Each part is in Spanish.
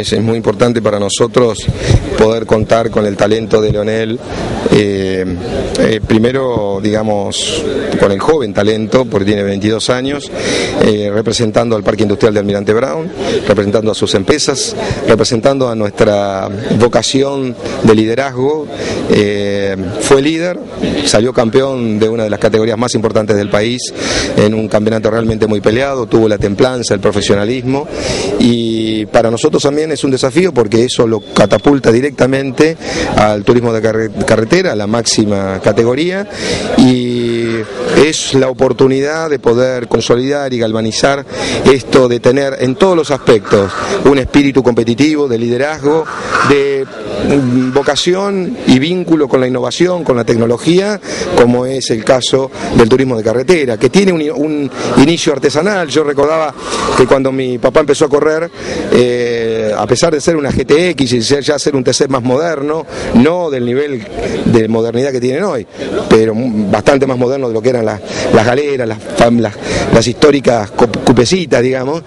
es muy importante para nosotros poder contar con el talento de Leonel, primero, digamos, con el joven talento, porque tiene 22 años, representando al Parque Industrial de Almirante Brown, representando a sus empresas, representando a nuestra vocación de liderazgo. Fue líder, salió campeón de una de las categorías más importantes del país, en un campeonato realmente muy peleado, tuvo la templanza, el profesionalismo, y para nosotros también es un desafío porque eso lo catapulta directamente al turismo de carretera, a la máxima categoría, y es la oportunidad de poder consolidar y galvanizar esto, de tener en todos los aspectos un espíritu competitivo, de liderazgo, de vocación y vínculo con la innovación, con la tecnología, como es el caso del turismo de carretera, que tiene un inicio artesanal. Yo recordaba que cuando mi papá empezó a correr, a pesar de ser una GTX y ya ser un TC más moderno, no del nivel de modernidad que tienen hoy, pero bastante más moderno de lo que eran las galeras, las históricas cupecitas, digamos,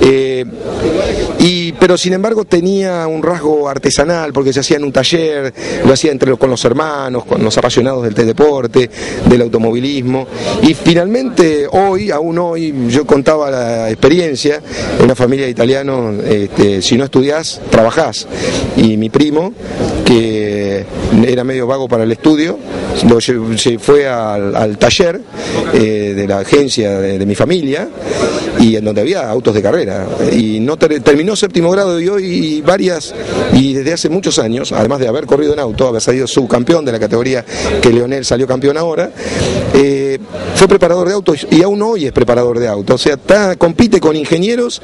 pero sin embargo tenía un rasgo artesanal porque se hacía en un taller, lo hacía con los hermanos, con los apasionados del teledeporte, del automovilismo, y finalmente aún hoy, yo contaba la experiencia en una familia de italianos, si no estudiás, trabajás, y mi primo, que era medio vago para el estudio, se fue al taller de la agencia de mi familia, y en donde había autos de carrera, y no terminó séptimo grado, y desde hace muchos años, además de haber corrido en auto, haber salido subcampeón de la categoría que Leonel salió campeón ahora, fue preparador de autos y aún hoy es preparador de autos. O sea, compite con ingenieros,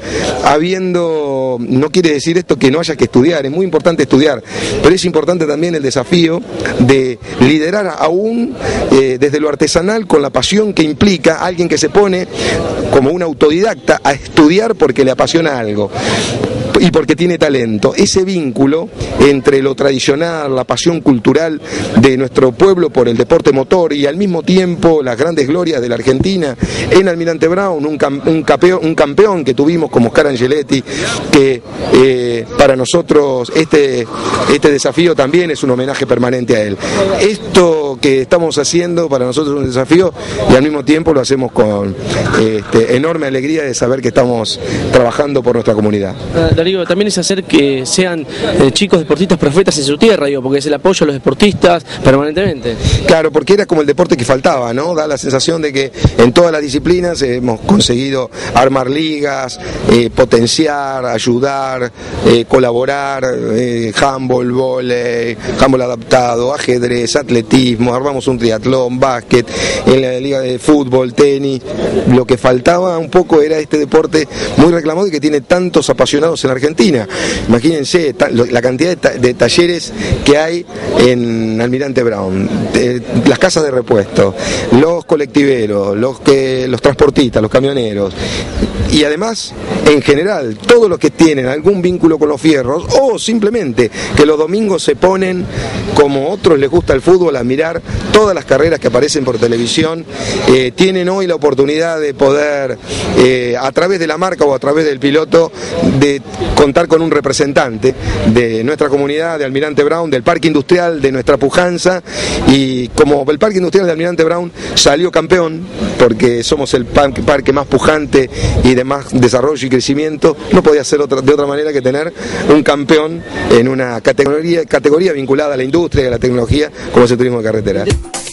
no quiere decir esto que no haya que estudiar, es muy importante estudiar, pero es importante también el desafío de liderar aún desde lo artesanal, con la pasión que implica alguien que se pone como un autodidacta a estudiar porque le apasiona algo y porque tiene talento. Ese vínculo entre lo tradicional, la pasión cultural de nuestro pueblo por el deporte motor, y al mismo tiempo las grandes glorias de la Argentina en Almirante Brown, un campeón que tuvimos como Oscar Angeletti, que para nosotros este desafío también es un homenaje permanente a él. Esto que estamos haciendo para nosotros es un desafío, y al mismo tiempo lo hacemos con enorme alegría de saber que estamos trabajando por nuestra comunidad. Darío, también es hacer que sean chicos deportistas profetas en su tierra, porque es el apoyo a los deportistas permanentemente. Claro, porque era como el deporte que faltaba, ¿no? Da la sensación de que en todas las disciplinas hemos conseguido armar ligas, potenciar, ayudar, colaborar, handball, vóley, handball adaptado, ajedrez, atletismo, armamos un triatlón, básquet, en la liga de fútbol, tenis. Lo que faltaba un poco era este deporte muy reclamado y que tiene tantos apasionados en Argentina. Imagínense la cantidad de talleres que hay en Almirante Brown, las casas de repuesto, los colectiveros, los transportistas, los camioneros, y además, en general, todos los que tienen algún vínculo con los fierros, o simplemente que los domingos se ponen, como otros les gusta el fútbol, a mirar todas las carreras que aparecen por televisión, tienen hoy la oportunidad de poder, a través de la marca o a través del piloto, de contar con un representante de nuestra comunidad, de Almirante Brown, del Parque Industrial, de nuestra pujanza, y como el Parque Industrial de Almirante Brown salió campeón, porque somos el parque más pujante y de más desarrollo y crecimiento, no podía ser de otra manera que tener un campeón en una categoría vinculada a la industria y a la tecnología como es el turismo de carretera.